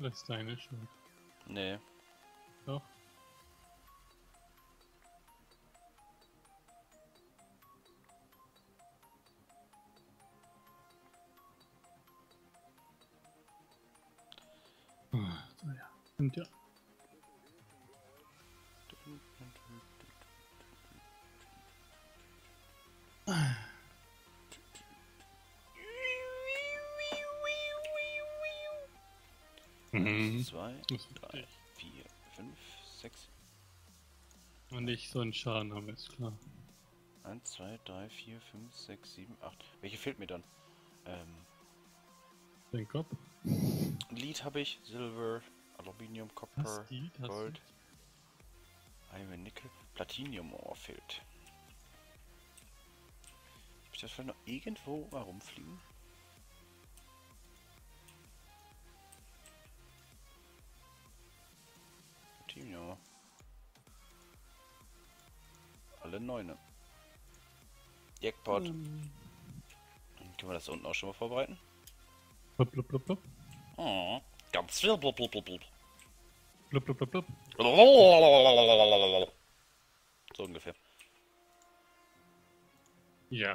Das ist deine Schuld. Nee. Doch. So, ja. Und ja. Mhm. 2, Das ist 3, richtig. 4, 5, 6. Und ich so einen Schaden habe, ist klar. 1, 2, 3, 4, 5, 6, 7, 8. Welche fehlt mir dann? Den Kopf. Lead habe ich, Silber, Aluminium, Copper, Gold, Iron, Nickel, Platinium fehlt. Hab ich das vielleicht noch irgendwo mal rumfliegen? Platinium. Alle 9. Jackpot. Können wir das da unten auch schon mal vorbereiten? Blub, blub, blub, blub. Oh, ganz viel blub, blub, blub, blub. Blub, blub, blub, blub. So ungefähr. Ja.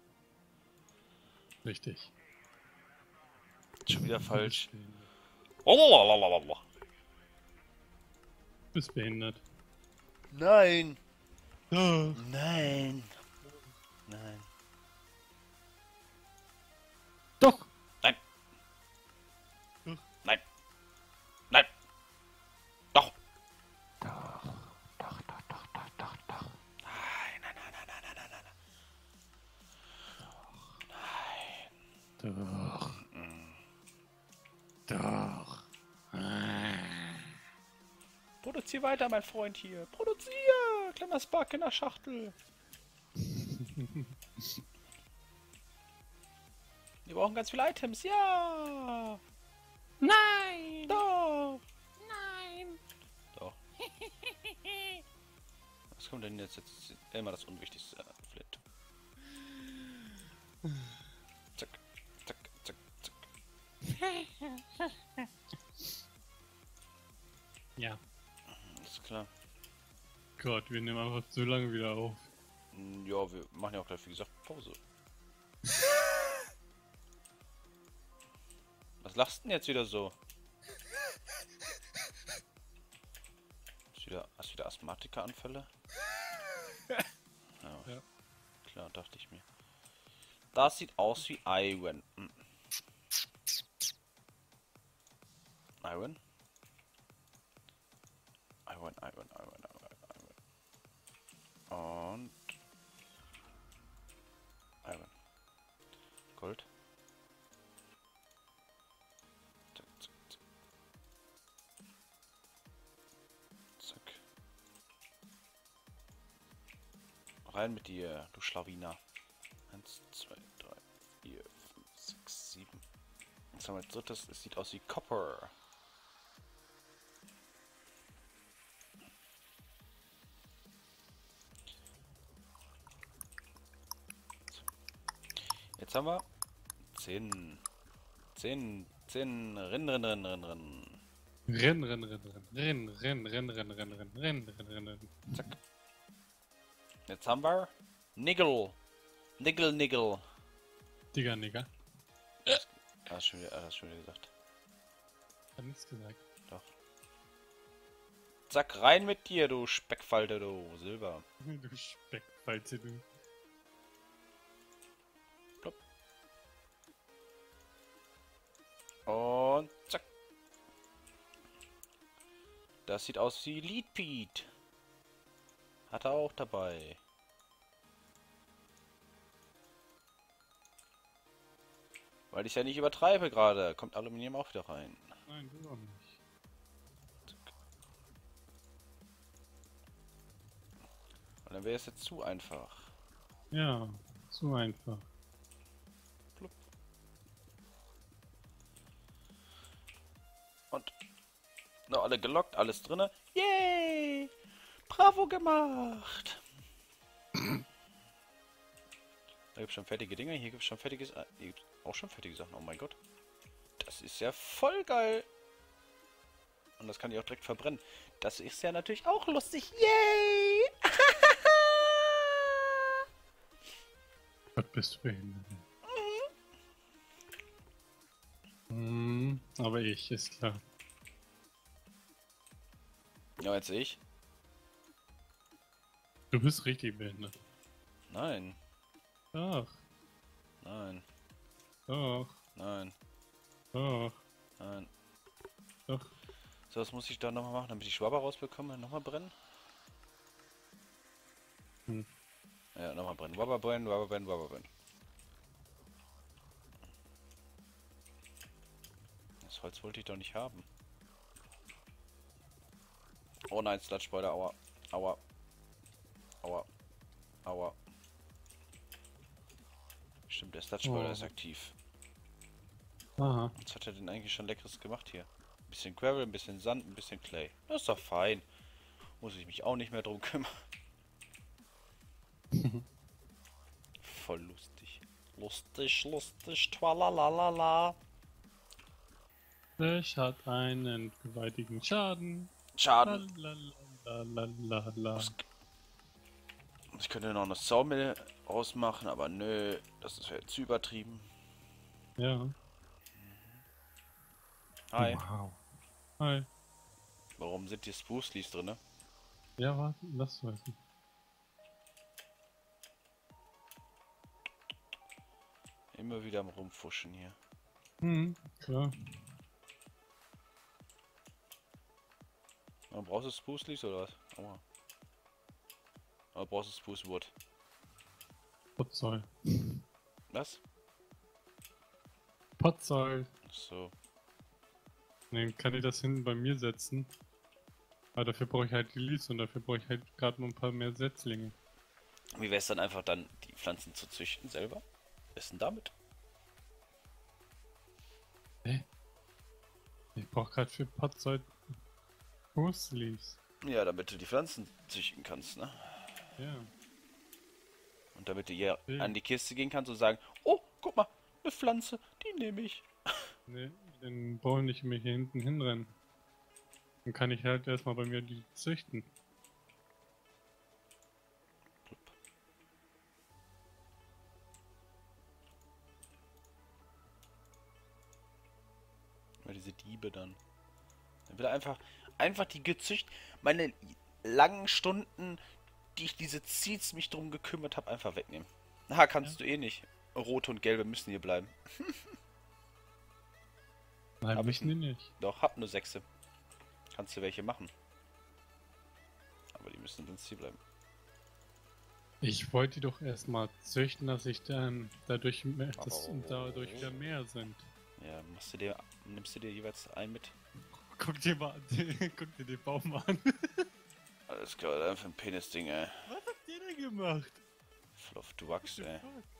Richtig. Schon wieder falsch. Du bist behindert. Nein! Doch. Nein! Nein! Doch. Nein! Doch. Nein! Nein! Doch! Doch, doch, doch, doch, doch, doch, doch. Nein, nein, nein, nein, nein, nein, nein, nein. Doch. Doch. Produzier weiter, mein Freund hier. Produzier! Kleiner Spark in der Schachtel. Wir brauchen ganz viele Items. Ja! Nein! Doch! Nein! Doch. Was kommt denn jetzt? Jetzt ist immer das Unwichtigste. Flint. Zack, zack, zack, zack. Ja. Ist klar. Gott, wir nehmen einfach zu lange wieder auf. Ja, wir machen ja auch gleich, wie gesagt, Pause. Was lachst denn jetzt wieder so? Hast du wieder Asthmatikeranfälle? Ja. Ja. Klar, dachte ich mir. Das sieht aus wie Iron. Iron? Iron. Und Iron. Gold. Zack, zack, zack. Zack. Rein mit dir, du Schlawiner. 1, 2, 3, 4, 5, 6, 7. Jetzt haben wir als drittes, es sieht aus wie Copper. Jetzt haben wir 10. 10. Rennen. Rennen. Zack. Jetzt haben wir Niggle. Niggle. Digga, Nigga. Hast schon wieder gesagt. Hat nichts gesagt. Doch. Zack, rein mit dir, du Speckfalte, du Silber. Du Speckfalze, du. Plopp. Und zack. Das sieht aus wie Lead Pete. Hat er auch dabei. Weil ich ja nicht übertreibe gerade. Kommt Aluminium auch wieder rein. Nein, du auch nicht. Und dann wäre es jetzt zu einfach. Ja, zu einfach. Plupp. Und noch alle gelockt, alles drinne. Yay! Bravo gemacht! Da gibt es schon fertige Dinger, hier gibt es schon fertiges. Hier gibt's auch schon fertige Sachen. Oh mein Gott. Das ist ja voll geil. Und das kann ich auch direkt verbrennen. Das ist ja natürlich auch lustig. Yay! Gott, bist du behindert. Aber ich, ist klar. Ja, jetzt ich? Du bist richtig behindert. Nein. Doch, Nein. doch, Nein. doch, Nein. doch. So, was muss ich da nochmal machen, damit ich Schwabber rausbekomme? Nochmal brennen? Ja, nochmal brennen. Wabber brennen, Wabber brennen, Wabber brennen. Das Holz wollte ich doch nicht haben. Oh nein, Sludge-Spoiler, aua. Aua. Aua. Aua. Stimmt, der Sludge-Spoiler ist aktiv. Aha. Was hat er denn eigentlich schon Leckeres gemacht hier? Ein bisschen Gravel, ein bisschen Sand, ein bisschen Clay. Das ist doch fein. Muss ich mich auch nicht mehr drum kümmern. Voll lustig. Lustig, lustig, twalalala. Ich hat einen gewaltigen Schaden. Schaden. Lalalala. Ich könnte noch eine Sawmill ausmachen, aber nö, das ist ja jetzt übertrieben. Ja. Hi. Wow. Hi. Warum sind die Spoosleys drin? Ja, warte, lass weiß nicht. Immer wieder am Rumfuschen hier. Klar. Aber brauchst du Spoosleys oder was? Aua. Aber brauchst du Spoosewood? Potzoll. Was? Potzoll. So. Dann kann ich das hinten bei mir setzen. Aber dafür brauche ich halt Lilies und dafür brauche ich halt gerade noch ein paar mehr Setzlinge. Wie wäre es dann einfach dann, die Pflanzen zu züchten selber? Was ist denn damit? Ich brauche gerade für Potzoll Leaves. Ja, damit du die Pflanzen züchten kannst, ne? Ja. Und damit du hier Ja. an die Kiste gehen kannst und sagen, oh, guck mal, eine Pflanze, die nehme ich. Ne, dann brauche ich nicht mehr hier hinten hinrennen. Dann kann ich halt erstmal bei mir die züchten. Weil diese Diebe dann. Dann will er einfach die gezücht, meine langen Stunden, die ich diese Seeds mich drum gekümmert habe, einfach wegnehmen. Na, kannst du eh nicht. Rote und gelbe müssen hier bleiben. Nein, Hab ich müssen die nicht. Doch, hab nur 6. Kannst du welche machen. Aber die müssen sonst hier bleiben. Ich wollte die doch erstmal züchten, dass ich dann dadurch mehr, dass Aber- dadurch wieder mehr sind. Ja, nimmst du dir jeweils einen mit? Guck dir mal guck dir den Baum an. Alles klar, dann für ein Penis-Ding, ey. Was habt ihr denn gemacht? Fluff, du wachst, ey.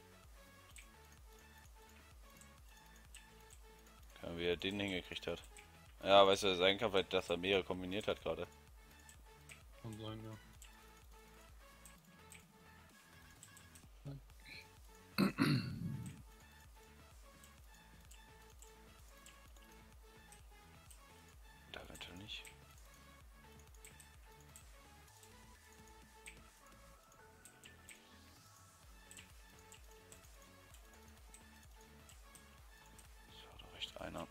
Kann wie er den hingekriegt hat. Ja, weißt du, sein kann vielleicht, dass er mehrere kombiniert hat gerade. Kann sein, ja. Da eventuell nicht. So, da reicht einer.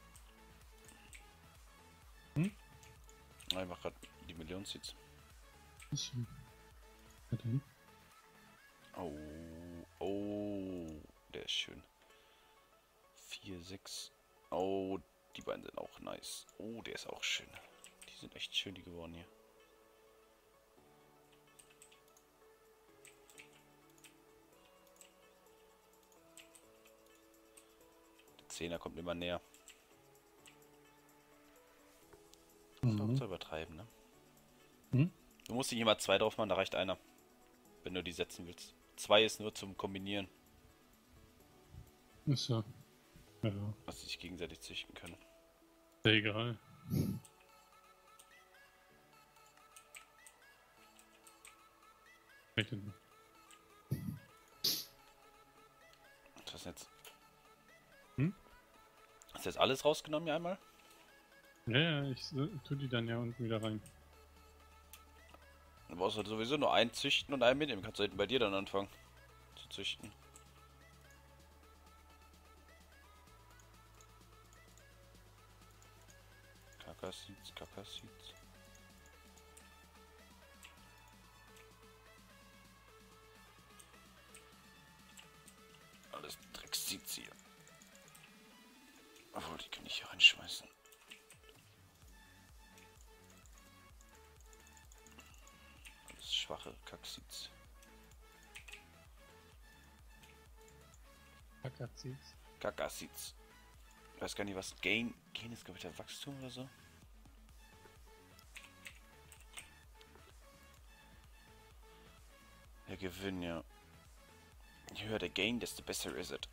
Ah, ich mach grad die Millionenseeds. Ist schön. Ja, dann. Oh, der ist schön. 4, 6. Oh, die beiden sind auch nice. Oh, der ist auch schön. Die sind echt schön, die geworden hier. Der 10er kommt immer näher. Das ist auch zu übertreiben, ne? Hm? Du musst nicht immer 2 drauf machen, da reicht einer. Wenn du die setzen willst. 2 ist nur zum Kombinieren, Ist ja. Ja, dass sie sich gegenseitig züchten können. sehr egal. Echt nicht. Was ist jetzt? Hm? Hast du jetzt alles rausgenommen hier einmal? Ja, ja, ich tu die dann ja unten wieder rein. Du brauchst halt sowieso nur einen züchten und einen mitnehmen. Kannst du hinten bei dir dann anfangen zu züchten. Kakaseeds, Kakaseeds. Alles Dreckseeds hier. Obwohl, die kann ich hier reinschmeißen. Alles schwache Kackseeds. Kakaseeds. Kakaseeds. Ich weiß gar nicht, was Gain ist, glaube ich, der Wachstum oder so. Der Gewinn, ja. Je höher der Gain, desto besser ist es.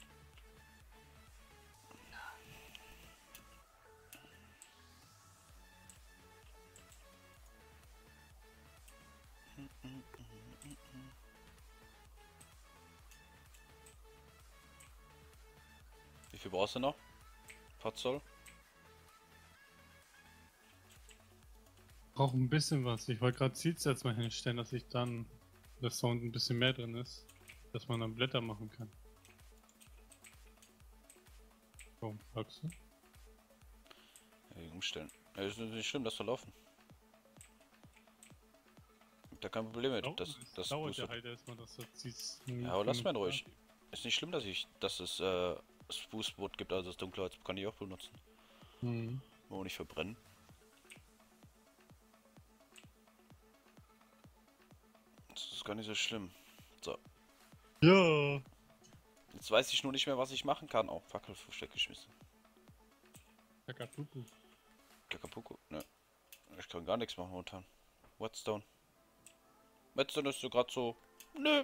Wie viel brauchst du noch? Potzoll? Brauche ein bisschen was. Ich wollte gerade Seeds jetzt mal hinstellen, dass ich dann, dass da unten ein bisschen mehr drin ist, dass man dann Blätter machen kann. Warum fragst du? Ja, umstellen. Ja, ist nicht schlimm, das verlaufen. Da kein Problem mit. Das dauert boostet. ja halt erstmal, dass das Seeds. Ja, aber lass mal ruhig. Ist nicht schlimm, dass es Spruce-Wood gibt, also das Dunkelholz kann ich auch benutzen. Mhm. Auch nicht verbrennen. Das ist gar nicht so schlimm. So. Ja. Jetzt weiß ich nur nicht mehr, was ich machen kann. Auch Fackelversteck geschmissen. Kakapupu. Kakapuku. Ne. Ich kann gar nichts machen momentan. Whatstone. Whatstone ist so gerade so. Nö.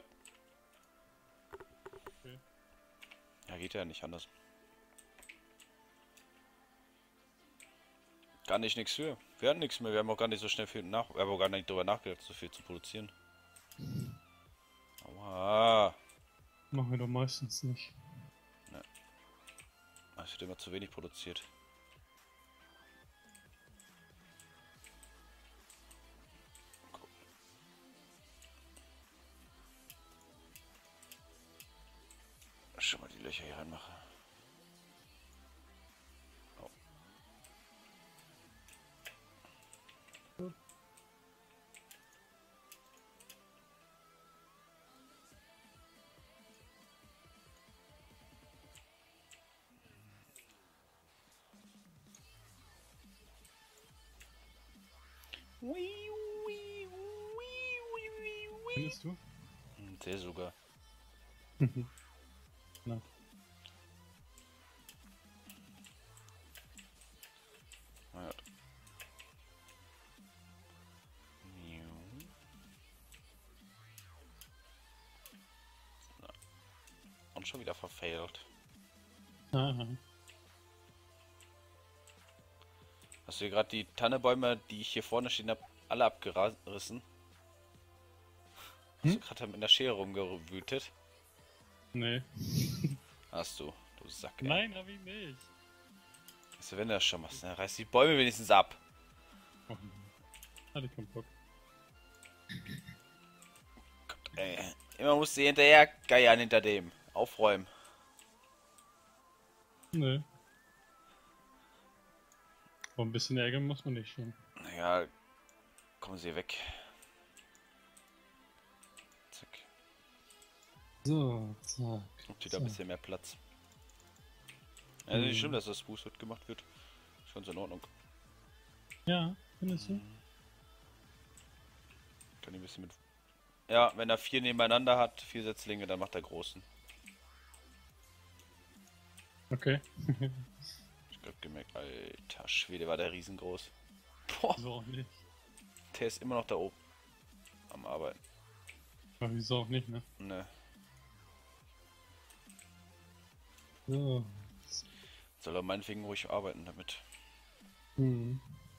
Okay. Ja, geht ja nicht anders. Gar nicht nichts für. Wir hatten nichts mehr. Wir haben auch gar nicht so schnell viel nach. Wir haben auch gar nicht darüber nachgedacht, so viel zu produzieren. Aua. Machen wir doch meistens nicht. Es wird immer zu wenig produziert. Schon mal die Löcher hier reinmache. Oh. Findest du? Sehr sogar. Na. Na ja. Und schon wieder verfailt. Aha. Hast du hier gerade die Tannebäume, die ich hier vorne stehen habe, alle abgerissen? Hast du gerade mit einer Schere rumgewütet? Nee. Hast du, du Sack. Ey. Nein, hab ich nicht. Also wenn du das schon machst, dann reiß die Bäume wenigstens ab. Oh, hatte ich keinen Bock. Gott, ey. Immer musst du hinterher geiern hinter dem. Aufräumen. Nee. Aber ein bisschen ärgern muss man nicht schon. Naja, kommen sie weg. Zack. So, zack. Und wieder ein bisschen mehr Platz. Ja, nicht schlimm, dass das Spruce gemacht wird. Ist ganz in Ordnung. Ja, findest du? Kann ich ein bisschen mit. Ja, wenn er 4 nebeneinander hat, 4 Setzlinge, dann macht er großen. Okay. Ich hab gemerkt, alter Schwede, war der riesengroß. Boah, Wieso auch nicht? der ist immer noch da oben. Am Arbeiten. Aber wieso auch nicht, ne? Ne. So. Soll er meinetwegen ruhig arbeiten damit. Mhm.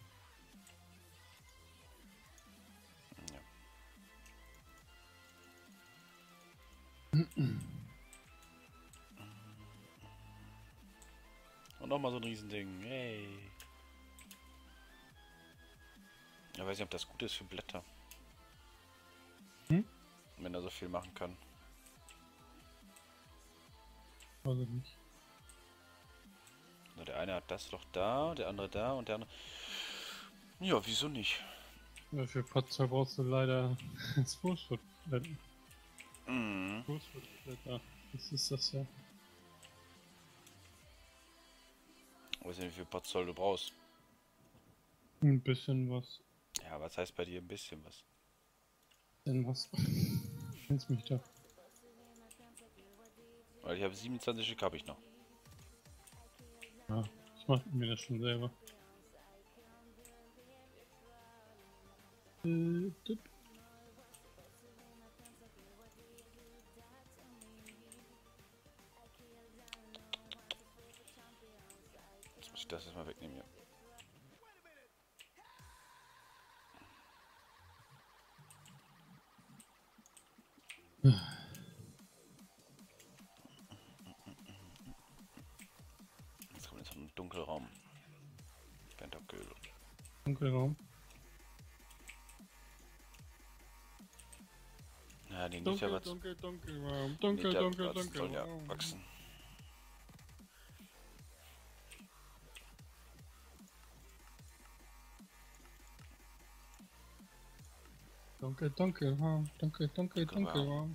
Ja. Und nochmal so ein Riesending. Yay. Ja, weiß nicht, ob das gut ist für Blätter. Hm? Wenn er so viel machen kann. Weiß ich nicht. Na, der eine hat das doch da, der andere da und der andere... Ja, wieso nicht? Ja, für Patzer brauchst du leider das Fußballblätter. Mhm. Fußballblätter. Das ist das ja. Ich weiß nicht, wie viel Potzoll du brauchst. Ein bisschen was. Ja, was heißt bei dir ein bisschen was? Denn was? Kennst mich doch. Weil ich habe 27 Stück habe ich noch. Ja, ich mach mir das schon selber. Tipp. Jetzt muss ich das erstmal wegnehmen hier. Jetzt kommt jetzt noch ein Dunkelraum. Pentakel. Dunkelraum. Ja, die nicht ja was. Dunkelraum. Soll ja wachsen. Dunkelraum. Dunkelraum.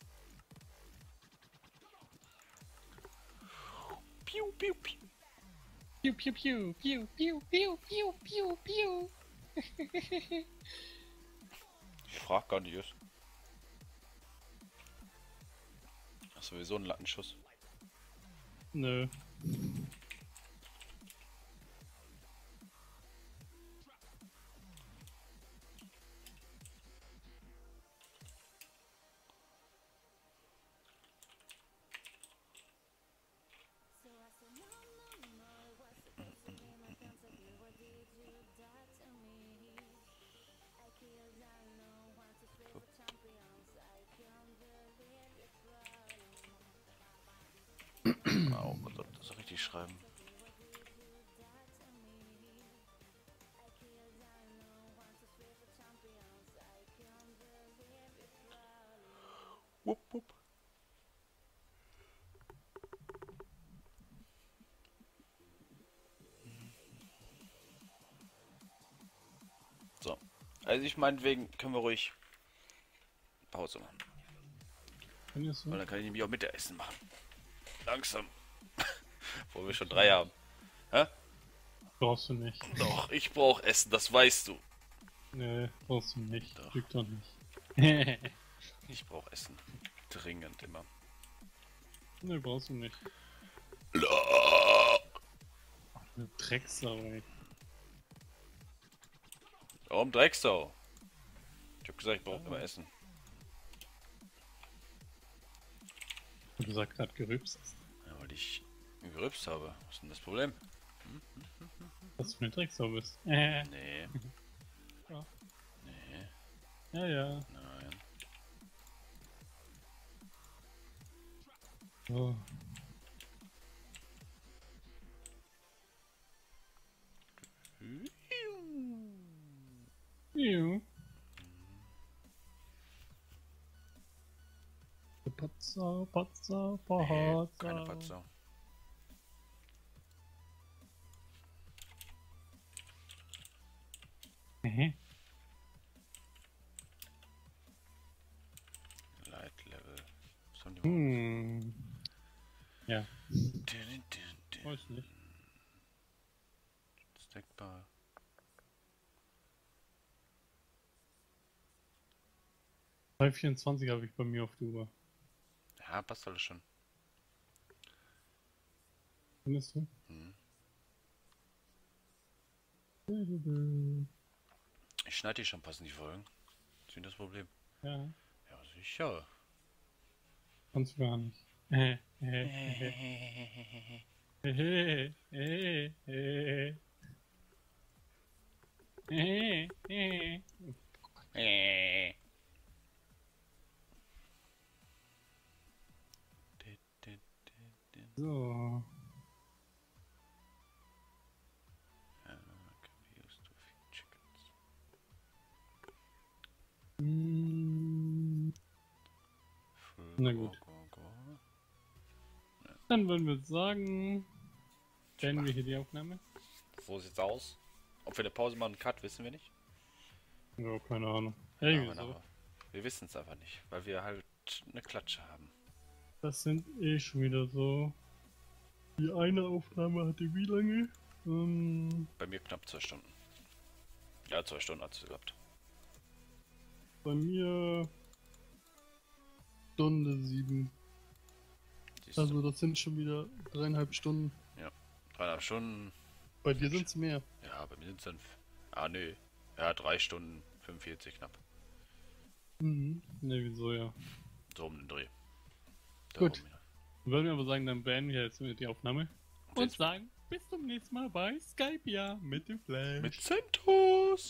Piu, piu, piu. Pew, pew, pew, pew, pew, pew, pew, pew, pew. Ich frag gar nicht. Ach, sowieso ein Lattenschuss. Nö. Oh, was soll das richtig schreiben? Wupp, wupp. So. Also ich meinetwegen können wir ruhig Pause machen. Findest Weil du? dann kann ich nämlich auch Mittagessen machen. Langsam. Wo wir schon 3 haben. Hä? Brauchst du nicht. Doch, ich brauche Essen, das weißt du. Nö, brauchst du nicht. Doch. Lüg doch nicht. Ich brauche Essen. Dringend immer. Nö, brauchst du nicht. Ach, eine Drecksau, ey. Warum Drecksau? Ich hab gesagt, ich brauche immer Essen. Du gesagt gerade gerübst. Ja, weil ich gerübst habe. Was ist denn das Problem? Dass du eine Drecksau bist. Nee. Ja. Nee. Ja, ja. Nein. Oh. Ja. Patzer, Patzer, Nee, Patzer. keine Patzer. Light Level. Was haben die Hm. Ja, Dun, dun, dun. weiß nicht. Stackbar. Bei 24 habe ich bei mir auf der Uhr. Ja, passt alles schon. Findest du? Ich schneide die schon passend, die Folgen. Ist nicht das Problem. Ja, Ja, sicher. kannst du gar nicht. So. Na gut. Dann würden wir sagen, beenden wir hier die Aufnahme. So sieht's aus. Ob wir eine Pause machen, einen Cut, wissen wir nicht. Ja, keine Ahnung. Hey, Aber wieso? wir wissen es einfach nicht, weil wir halt eine Klatsche haben. Das sind eh schon wieder so. Die eine Aufnahme hatte wie lange? Bei mir knapp 2 Stunden. Ja, 2 Stunden hat es gehabt. Bei mir Stunde 7. Siehst du? Also das sind schon wieder 3,5 Stunden. 3,5 Stunden. Bei dir sind es mehr. Ja, bei mir sind es 5. Ah, nö. Ja, 3 Stunden 45 knapp. Mhm. Ne, wieso ja. So um den Dreh. Gut. Darum, ja. Dann würden wir aber sagen, dann beenden wir jetzt die Aufnahme. Und sagen, bis zum nächsten Mal bei Skype, ja, mit dem Flash. Mit Centos!